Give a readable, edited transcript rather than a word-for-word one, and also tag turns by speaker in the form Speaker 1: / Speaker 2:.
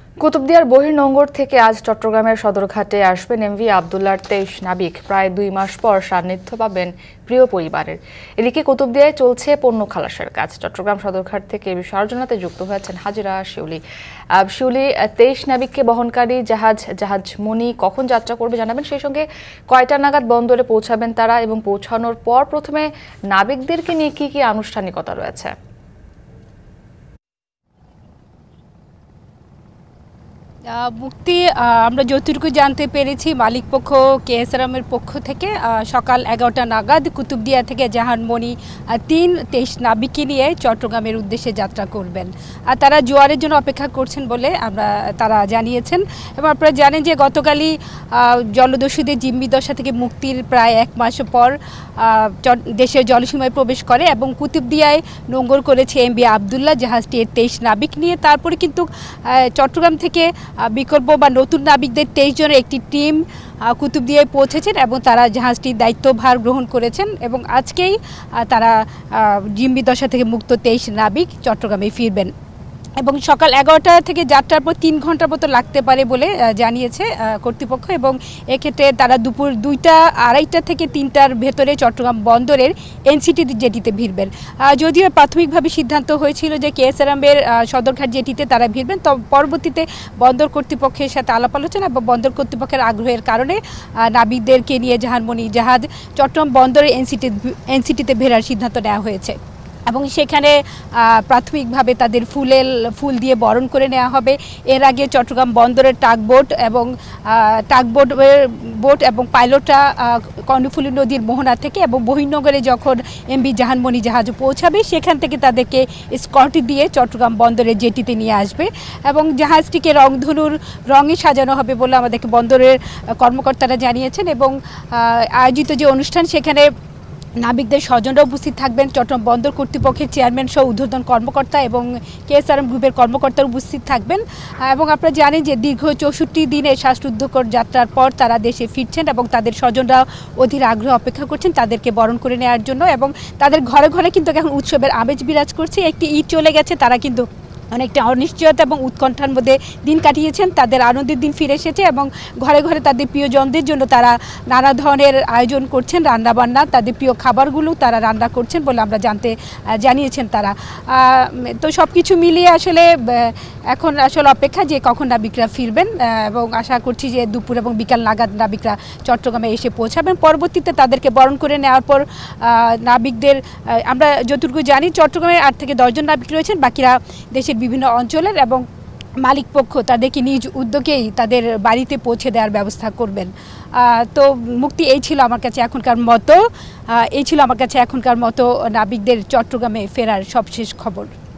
Speaker 1: কুতুবদিয়ার বহির্নোঙর থেকে আজ চট্টগ্রামের সদরঘাটে আসবেন এমভি আবদুল্লাহর ২৩ নাবিক। প্রায় ২ মাস পর সান্নিধ্য পাবেন প্রিয় পরিবারের। এদিকে কুতুবদিয়ায় চলছে পণ্য খালাসের কাজ। চট্টগ্রাম সদরঘাট থেকে এই বিষয়ে আলোচনাতে যুক্ত হয়েছেন হাজিরা শিউলি। ২৩ নাবিককে বহনকারী জাহাজ মনি কখন যাত্রা করবে জানাবেন, সেই সঙ্গে কয়টা নাগাদ বন্দরে পৌঁছাবেন তারা এবং পৌঁছানোর পর প্রথমে নাবিকদেরকে নিয়ে কি কি আনুষ্ঠানিকতা রয়েছে?
Speaker 2: মুক্তি আমরা যতটুকু জানতে পেরেছি মালিক পক্ষ কেএসআরএমের পক্ষ থেকে সকাল ১১টা নাগাদ কুতুবদিয়া থেকে জাহানমণি ৩ নাবিককে নিয়ে চট্টগ্রামের উদ্দেশ্যে যাত্রা করবেন। আর তারা জোয়ারের জন্য অপেক্ষা করছেন বলে তারা জানিয়েছেন। এবং আপনারা জানেন যে গতকালই জলদস্যুদের জিম্মি দশা থেকে মুক্তির প্রায় ১ মাস পর দেশের জলসীমায় প্রবেশ করে এবং কুতুবদিয়ায় নোঙর করেছে এমভি আবদুল্লাহ জাহাজটির ২৩ নাবিক নিয়ে। তারপরে কিন্তু চট্টগ্রাম থেকে বিকল্প বা নতুন নাবিকদের ২৩ জনের একটি টিম কুতুবদিয়ায় পৌঁছেছেন এবং তারা জাহাজটির দায়িত্বভার গ্রহণ করেছেন এবং আজকেই তারা জিম্মি দশা থেকে মুক্ত ২৩ নাবিক চট্টগ্রামে ফিরবেন এবং সকাল ১১টা থেকে যাত্রার পর ৩ ঘন্টার মতো লাগতে পারে বলে জানিয়েছে কর্তৃপক্ষ। এবং এক্ষেত্রে তারা দুপুর ২টা, ২:৩০ থেকে ৩টার ভেতরে চট্টগ্রাম বন্দরের এনসিটি জেটিতে ভিড়বেন। যদিও প্রাথমিকভাবে সিদ্ধান্ত হয়েছিল যে কেএসআরএমের সদরঘাট জেটিতে তারা ভিড়বেন, তো পরবর্তীতে বন্দর কর্তৃপক্ষের সাথে আলাপ আলোচনা বা বন্দর কর্তৃপক্ষের আগ্রহের কারণে নাবিকদেরকে নিয়ে জাহানমণি জাহাজ চট্টগ্রাম বন্দরের এনসিটিতে ভেড়ার সিদ্ধান্ত নেওয়া হয়েছে এবং সেখানে প্রাথমিকভাবে তাদের ফুল দিয়ে বরণ করে নেওয়া হবে। এর আগে চট্টগ্রাম বন্দরের বোট এবং পাইলটরা কর্ণফুলী নদীর মোহনা থেকে এবং বহির্নোঙরে যখন এমভি জাহানমণি জাহাজ পৌঁছাবে সেখান থেকে তাদেরকে স্কট দিয়ে চট্টগ্রাম বন্দরের জেটিতে নিয়ে আসবে এবং জাহাজটিকে রংধনুর রঙে সাজানো হবে বলে আমাদেরকে বন্দরের কর্মকর্তারা জানিয়েছেন। এবং আয়োজিত যে অনুষ্ঠান সেখানে নাবিকদের স্বজনরা উপস্থিত থাকবেন, চট্টগ্রাম বন্দর কর্তৃপক্ষের চেয়ারম্যান সহ ঊর্ধ্বতন কর্মকর্তা এবং কেএসআরএম গ্রুপের কর্মকর্তারা উপস্থিত থাকবেন। এবং আপনারা জানেন যে দীর্ঘ ৬৪ দিনের শ্বাসরুদ্ধকর যাত্রার পর তারা দেশে ফিরছেন এবং তাদের স্বজনরা অধীর আগ্রহে অপেক্ষা করছেন তাদেরকে বরণ করে নেওয়ার জন্য। এবং তাদের ঘরে ঘরে কিন্তু এখন উৎসবের আমেজ বিরাজ করছে। একটি ঈদ চলে গেছে, তারা কিন্তু অনেকটা অনিশ্চয়তা এবং উৎকণ্ঠার মধ্যে দিন কাটিয়েছেন। তাদের আনন্দের দিন ফিরে এসেছে এবং ঘরে ঘরে তাদের প্রিয়জনদের জন্য তারা নানা ধরনের আয়োজন করছেন, রান্নাবান্না, তাদের প্রিয় খাবারগুলো তারা রান্না করছেন বলে আমরা জানিয়েছেন তারা। তো সব কিছু মিলিয়ে আসলে এখন অপেক্ষা যে কখন নাবিকরা ফিরবেন এবং আশা করছি যে দুপুর এবং বিকাল নাগাদ নাবিকরা চট্টগ্রামে এসে পৌঁছাবেন। পরবর্তীতে তাদেরকে বরণ করে নেওয়ার পর নাবিকদের আমরা যতটুকু জানি চট্টগ্রামের ৮ থেকে ১০ জন নাবিক রয়েছেন, বাকিরা দেশের বিভিন্ন অঞ্চলের এবং মালিক পক্ষ তাদেরকে নিজ উদ্যোগেই তাদের বাড়িতে পৌঁছে দেওয়ার ব্যবস্থা করবেন। তো মুক্তি এই ছিল আমার কাছে এখনকার মতো নাবিকদের চট্টগ্রামে ফেরার সবশেষ খবর।